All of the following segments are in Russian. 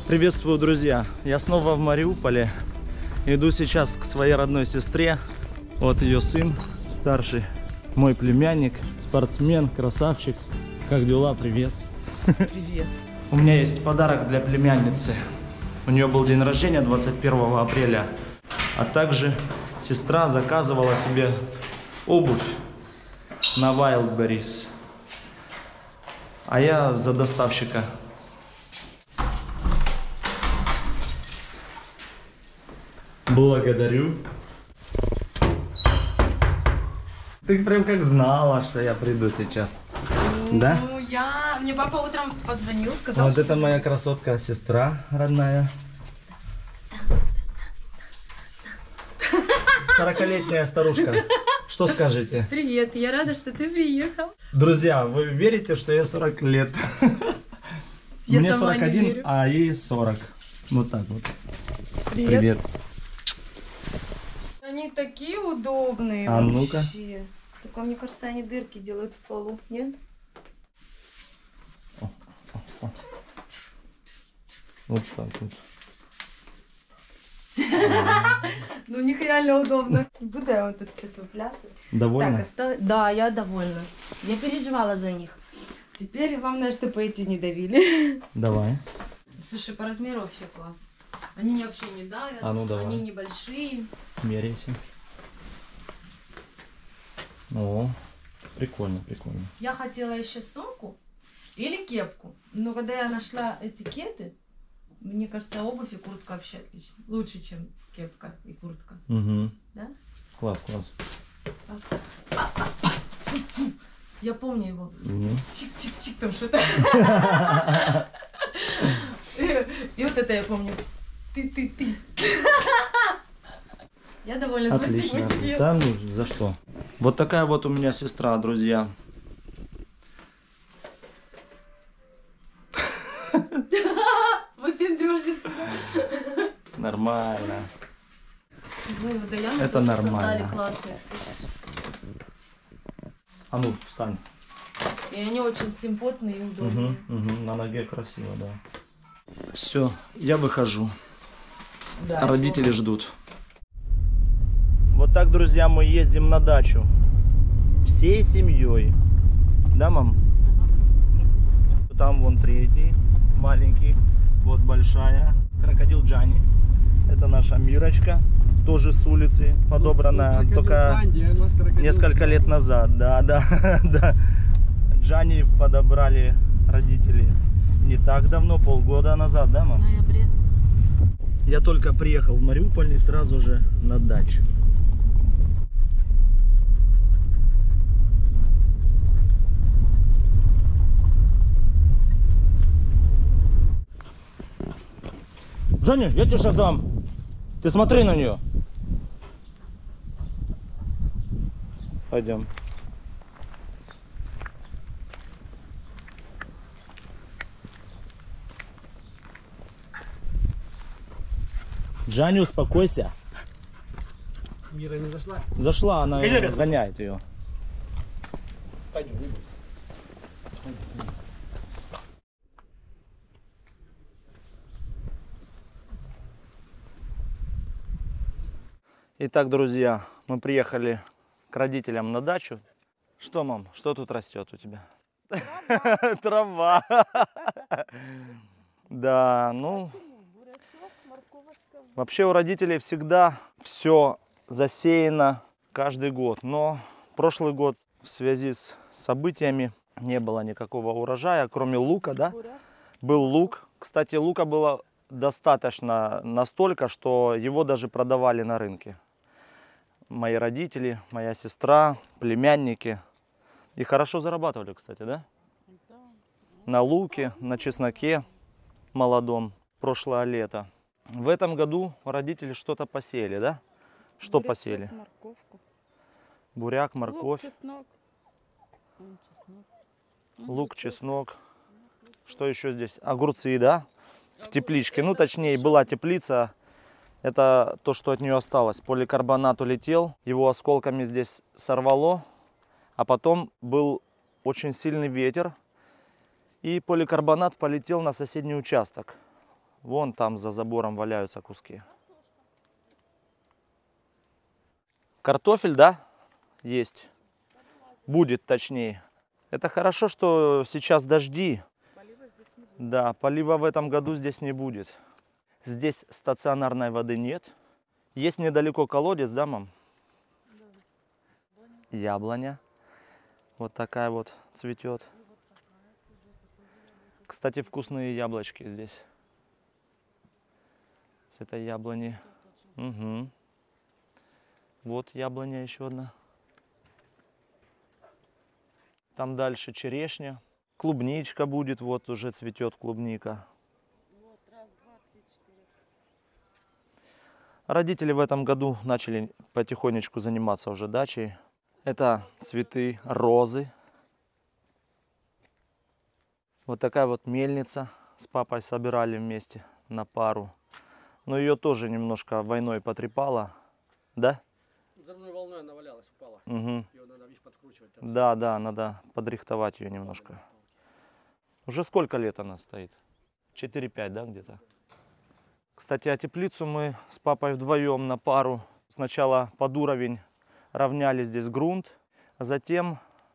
Приветствую, друзья! Я снова в Мариуполе. Иду сейчас к своей родной сестре. Вот ее сын, старший, мой племянник, спортсмен, красавчик. Как дела? Привет! Привет! У меня есть подарок для племянницы. У нее был день рождения 21 апреля. А также сестра заказывала себе обувь на Wildberries. А я за доставщика. Благодарю. Ты прям как знала, что я приду сейчас. Да? Ну, мне папа утром позвонил, сказал, Вот это моя красотка, сестра родная. 40-летняя старушка. Что скажете? Привет, я рада, что ты приехал. Друзья, вы верите, что я 40 лет? Я Мне сама не 41, верю. а ей 40. Вот так вот. Привет. Они такие удобные. А ну-ка. вообще. Только мне кажется, они дырки делают в полу, нет? Вот так вот. Ну, у них реально удобно. Буду я вот тут сейчас выплясывать. Довольна? Так, осталось... Да, я довольна. Я переживала за них. Теперь главное, чтобы эти не давили. Давай. Слушай, по размеру вообще класс. Они вообще не давят, А ну давай. они небольшие. Меряйся. О, прикольно, прикольно. Я хотела еще сумку или кепку, но когда я нашла этикеты, мне кажется, обувь и куртка вообще отлично. Лучше, чем кепка и куртка. Угу. Да? Класс, класс. Я помню его. Угу. Чик-чик-чик там что-то. И вот это я помню. Ты. Я довольна, Отлично. спасибо тебе. Да, ну за что? Вот такая вот у меня сестра, друзья. Выпендрежница. Нормально. Это Это нормально. классные, слышишь? А ну, встань. И они очень симпотные и удобные. Угу. На ноге красиво, да. Все, я выхожу. Да, Родители ждут. Вот так, друзья, мы ездим на дачу. Всей семьей. Да, мам? Там вон третий, маленький. Вот большая. Крокодил Джани. Это наша Мирочка. Тоже с улицы подобранная. Только несколько лет назад. Да. Да. Джани подобрали родители не так давно, полгода назад, да, мам? В ноябре. Я только приехал в Мариуполь и сразу же на дачу. Женя, я тебе сейчас дам. Ты смотри на нее. Пойдем. Джанни, успокойся. Мира не зашла? Зашла, она разгоняет ее. Пойдем, не бойся. Итак, друзья, мы приехали к родителям на дачу. Что, мам, что тут растет у тебя? Трава. Да, ну... Вообще у родителей всегда все засеяно каждый год. Но прошлый год в связи с событиями не было никакого урожая, кроме лука, да? Был лук. Кстати, лука было достаточно настолько, что его даже продавали на рынке. Мои родители, моя сестра, племянники. И хорошо зарабатывали, кстати, да? На луке, на чесноке молодом прошлое лето. В этом году родители что-то посеяли, да? Что Бурячок, посеяли? Морковку. Буряк, морковь, Лук, чеснок. лук, чеснок. Что еще здесь? Огурцы, да? В тепличке. Ну, точнее, была теплица. Это то, что от нее осталось. Поликарбонат улетел, его осколками здесь сорвало. А потом был очень сильный ветер. И поликарбонат полетел на соседний участок. Вон там за забором валяются куски. Картофель, да? Есть. Будет, точнее. Это хорошо, что сейчас дожди. Да, полива в этом году здесь не будет. Здесь стационарной воды нет. Есть недалеко колодец, да, мам? Яблоня. Вот такая вот цветет. Кстати, вкусные яблочки здесь. С этой яблони. Угу. Вот яблоня еще одна. Там дальше черешня. Клубничка будет, вот уже цветет клубника. Вот, раз, два, три, четыре. Родители в этом году начали потихонечку заниматься уже дачей. Это цветы розы. Вот такая вот мельница. С папой собирали вместе на пару. Но ее тоже немножко войной потрепало. Да? Взрывной волной она валялась, упала. Угу. Ее надо, видишь, подкручивать. Да, да, надо подрихтовать ее немножко. Уже сколько лет она стоит? 4-5, да, где-то? Кстати, а теплицу мы с папой вдвоем на пару. Сначала под уровень равняли здесь грунт, а затем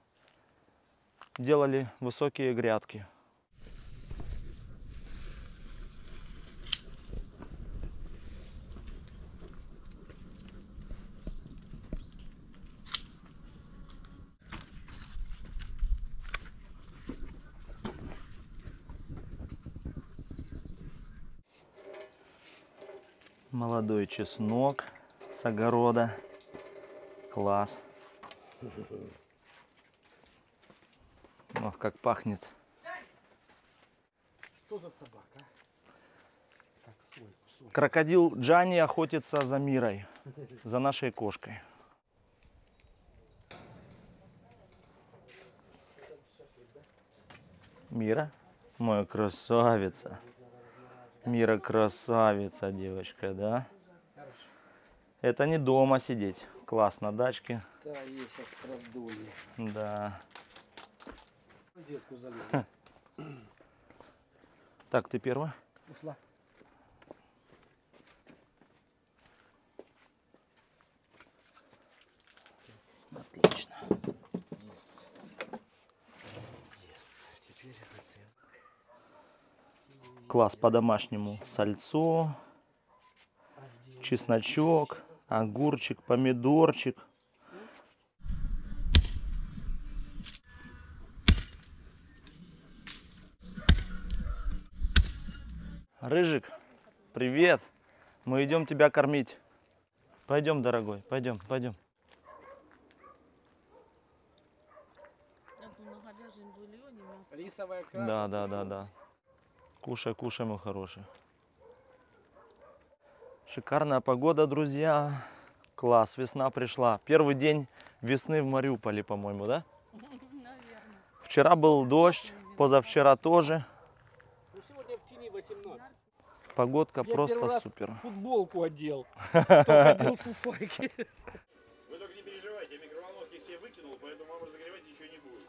делали высокие грядки. Молодой чеснок с огорода. Класс. Ох, как пахнет. Что за собака? Так, свой кусок. Крокодил Джани охотится за Мирой, за нашей кошкой. Мира? Моя красавица. Мира красавица, девочка, да? Это не дома сидеть. Класс на дачке. Да, ей сейчас раздолье. Да. В розетку залезла. Так, ты первая? Ушла. Отлично. Класс по-домашнему. Сальцо, чесночок, огурчик, помидорчик. Рыжик, привет. Мы идем тебя кормить. Пойдем, дорогой, пойдем, пойдем. Рисовая каша. Да, да, да, да. Кушай, кушай, мой хороший. Шикарная погода, друзья. Класс, весна пришла. Первый день весны в Мариуполе, по-моему, да? Наверное. Вчера был дождь, позавчера тоже. Ну, сегодня в тени 18. Погодка Я просто первый раз супер. футболку одел. Кто ходил в фуфайке. Вы только не переживайте, я микроволновки все выкинул, поэтому вам разогревать ничего не будет.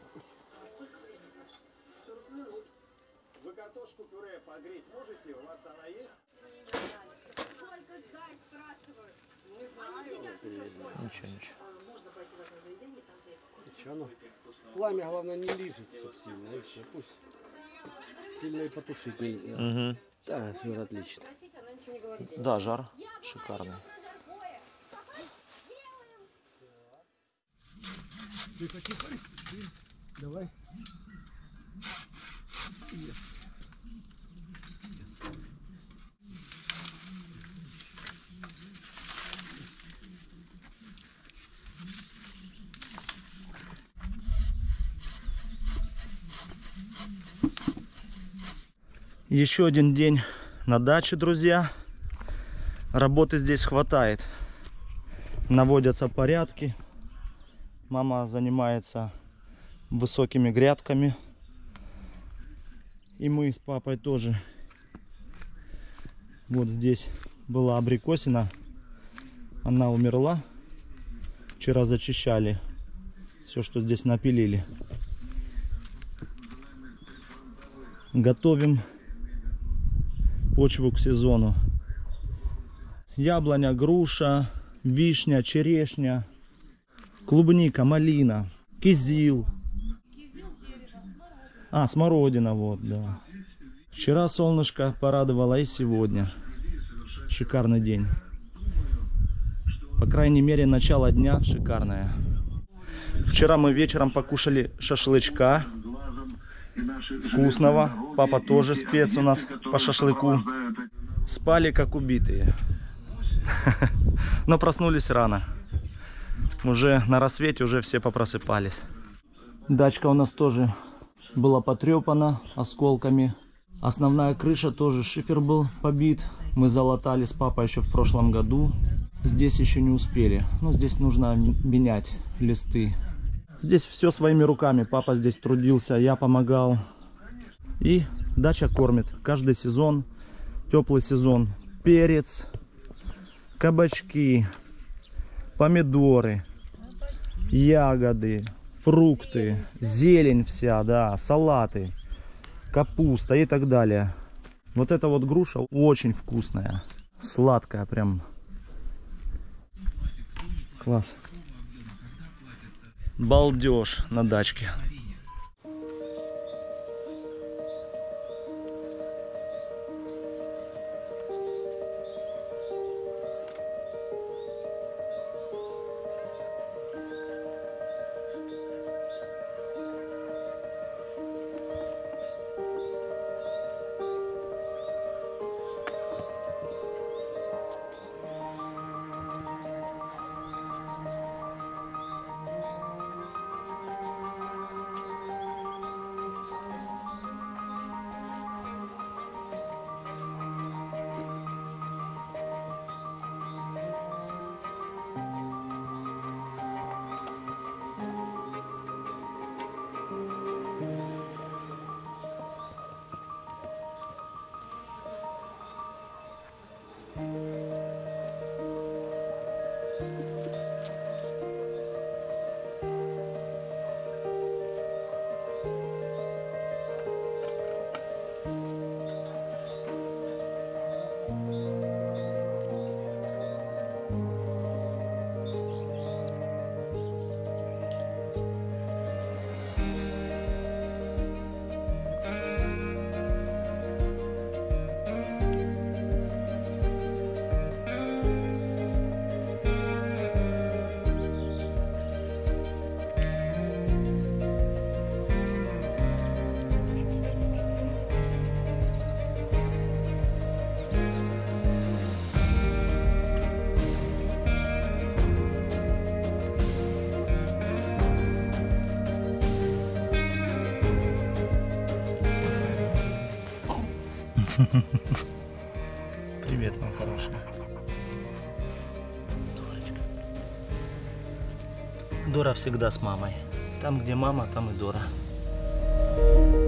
40 минут. Вы картошку пюре погреть можете? У вас она есть? Сколько ждать, спрашивают. Не знаю. Ничего, ничего. Можно пойти в одно заведение, там тебе Что оно? Пламя, главное, не лижется сильно. И все, пусть сильно и потушить нельзя. Угу. Да, все отлично. она ничего не говорит. Да, жар шикарный. Тихо, тихо. Давай. Еще один день на даче, друзья. Работы здесь хватает. Наводятся порядки. Мама занимается высокими грядками. И мы с папой тоже. Вот здесь была абрикосина. Она умерла. Вчера зачищали все, что здесь напилили. Готовим почву к сезону. Яблоня, груша, вишня, черешня, клубника, малина, кизил. А, смородина, вот, да. Вчера солнышко порадовало и сегодня. Шикарный день. По крайней мере, начало дня шикарное. Вчера мы вечером покушали шашлычка. Вкусного. Папа тоже спец у нас по шашлыку. Спали как убитые. Но проснулись рано. Уже на рассвете уже все попросыпались. Дачка у нас тоже была потрепана осколками. Основная крыша тоже, шифер был побит. Мы залатали с папой еще в прошлом году. Здесь еще не успели. Но здесь нужно менять листы. Здесь все своими руками. Папа здесь трудился, я помогал. И дача кормит каждый сезон. Теплый сезон. Перец, кабачки, помидоры, ягоды, фрукты, зелень вся, да, салаты, капуста и так далее. Вот эта вот груша очень вкусная, сладкая прям. Класс. Балдеж на дачке. Привет, моя хорошая. Дора всегда с мамой. Там, где мама, там и Дора.